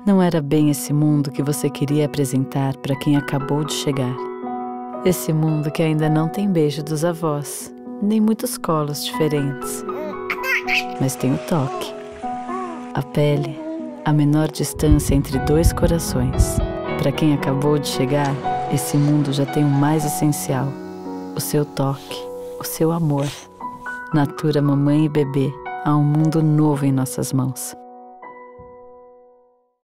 Não era bem esse mundo que você queria apresentar para quem acabou de chegar. Esse mundo que ainda não tem beijo dos avós, nem muitos colos diferentes. Mas tem o toque, a pele, a menor distância entre dois corações. Para quem acabou de chegar, esse mundo já tem o mais essencial: o seu toque, o seu amor. Natura mamãe e bebê, há um mundo novo em nossas mãos.